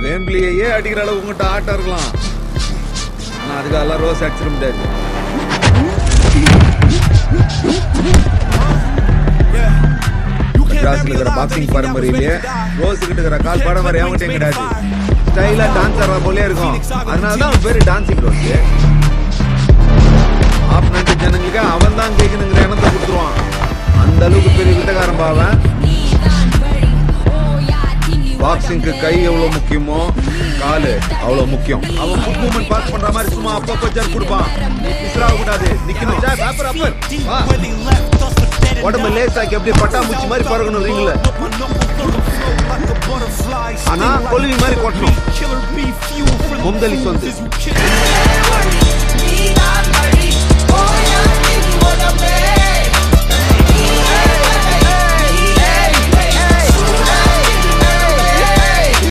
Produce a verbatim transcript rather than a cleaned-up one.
வேம்பிளியே அடிக்கிற அளவு உங்ககிட்ட ஆட்டம் இருக்கலாம். ஆனா அதுக்கெல்லாம் ரோஸ் அடிச்சிட முடியாது. மெட்ராஸ்ல இருக்கிற பாக்ஸிங் பரம்பரையிலேயே ரோஸ் கிட்ட இருக்கிற கால் பரம்பரை அவங்ககிட்ட கிடையாது. ஸ்டைலா டான்ஸ் ஆடுற போலே இருக்கும். அதனாலதான் பேரு டான்சிங் ரோஸ். ஆப்னண்ட் ஜனங்களுக்கு அவன் தான் கேட்கணுங்கிற எண்ணத்தை கொடுத்துருவான். அந்த அளவுக்கு பெரிய வித்தகாரம் பாவன். பாக்ஸிங்க்கு கை எவ்வளவு முக்கியமோ காலு அவ்வளவு முக்கியம். அவன் ஃபுட் மூவ்மெண்ட் பாஸ் பண்ற மாதிரி சும்மா அப்பப்போ ஜர்க் கொடுப்பான். மிஸ்ராக கூடாது. நிக்கணும். அப்பர் அப்பர் உடம்பு லேசாக்கி எப்படி பட்டாம்பூச்சி மாதிரி பறக்கணும் ரிங்ல. ஆனா கொலுவி மாதிரி கொட்டணும். முந்தலி சொந்து